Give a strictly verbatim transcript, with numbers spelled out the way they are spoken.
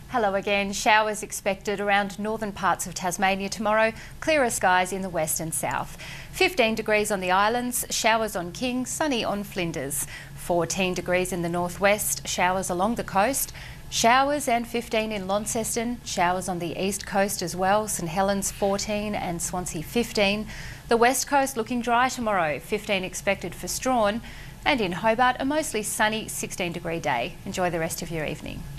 Hello again. Showers expected around northern parts of Tasmania tomorrow. Clearer skies in the west and south. fifteen degrees on the islands, showers on King, sunny on Flinders. fourteen degrees in the northwest, showers along the coast. Showers and fifteen in Launceston, showers on the east coast as well. St Helens fourteen and Swansea fifteen. The west coast looking dry tomorrow, fifteen expected for Strahan. And in Hobart, a mostly sunny sixteen degree day. Enjoy the rest of your evening.